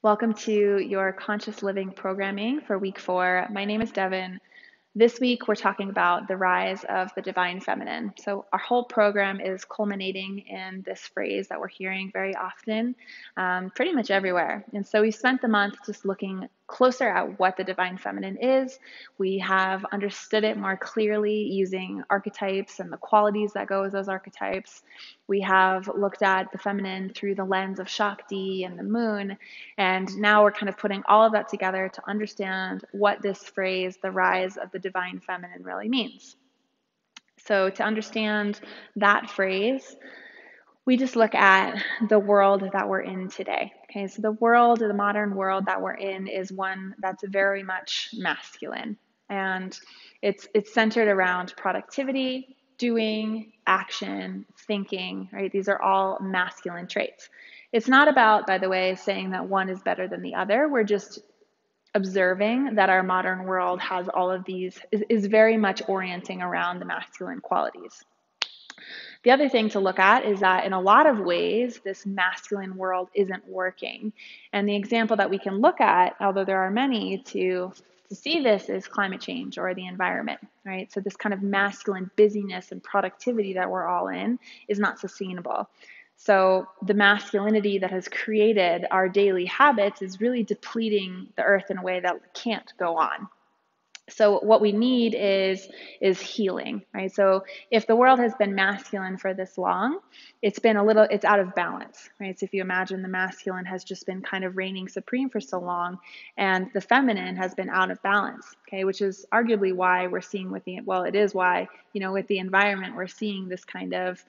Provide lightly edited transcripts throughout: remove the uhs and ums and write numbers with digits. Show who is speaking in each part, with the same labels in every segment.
Speaker 1: Welcome to your conscious living programming for week 4. My name is Devin. This week, we're talking about the rise of the divine feminine. So, our whole program is culminating in this phrase that we're hearing very often, pretty much everywhere. And so, we spent the month just looking closer at what the divine feminine is. We have understood it more clearly using archetypes and the qualities that go with those archetypes. We have looked at the feminine through the lens of Shakti and the moon. And now we're kind of putting all of that together to understand what this phrase, the rise of the divine feminine, really means. So, to understand that phrase, we just look at the world that we're in today. Okay, so the modern world that we're in is one that's very much masculine. And it's centered around productivity, doing, action, thinking, right? These are all masculine traits. It's not about, by the way, saying that one is better than the other. We're just observing that our modern world has all of these, is very much orienting around the masculine qualities. The other thing to look at is that in a lot of ways, this masculine world isn't working. And the example that we can look at, although there are many, to see this is climate change or the environment, right? So this kind of masculine busyness and productivity that we're all in is not sustainable. So the masculinity that has created our daily habits is really depleting the earth in a way that can't go on. So what we need is healing, right? So if the world has been masculine for this long, it's out of balance, right? So if you imagine the masculine has just been kind of reigning supreme for so long, and the feminine has been out of balance, okay, which is arguably why we're seeing with the environment, we're seeing this kind of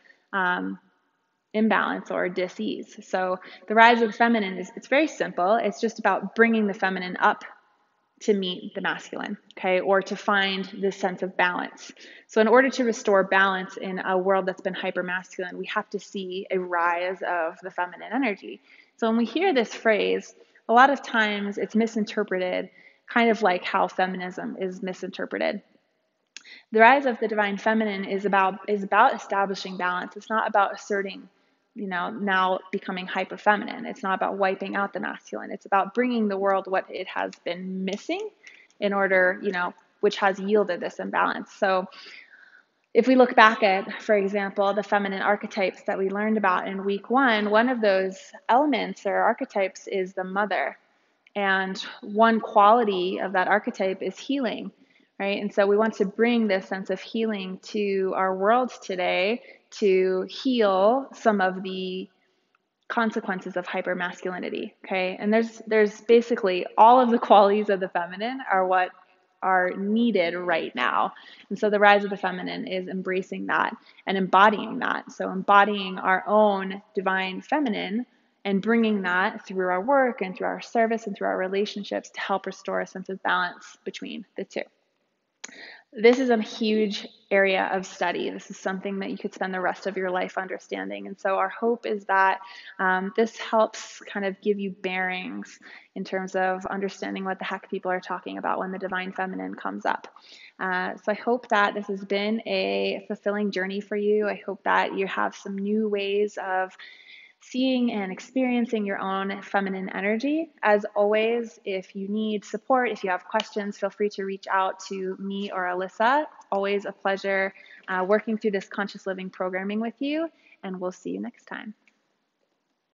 Speaker 1: imbalance or dis-ease. So the rise of the feminine it's very simple. It's just about bringing the feminine up to meet the masculine, okay, or to find this sense of balance. So in order to restore balance in a world that's been hyper-masculine, we have to see a rise of the feminine energy. So when we hear this phrase, a lot of times it's misinterpreted, kind of like how feminism is misinterpreted. The rise of the divine feminine is about establishing balance. It's not about asserting, now becoming hyper feminine. It's not about wiping out the masculine. It's about bringing the world what it has been missing in order, which has yielded this imbalance. So if we look back at, for example, the feminine archetypes that we learned about in week 1, one of those elements or archetypes is the mother. And one quality of that archetype is healing, right? And so we want to bring this sense of healing to our world today to heal some of the consequences of hypermasculinity, okay? And there's basically all of the qualities of the feminine are what are needed right now. And so the rise of the feminine is embracing that and embodying that. So embodying our own divine feminine and bringing that through our work and through our service and through our relationships to help restore a sense of balance between the two. This is a huge area of study. This is something that you could spend the rest of your life understanding. And so our hope is that this helps kind of give you bearings in terms of understanding what the heck people are talking about when the divine feminine comes up. So I hope that this has been a fulfilling journey for you. I hope that you have some new ways of seeing and experiencing your own feminine energy. As always, if you need support, if you have questions, feel free to reach out to me or Alyssa. Always a pleasure working through this conscious living programming with you, and we'll see you next time.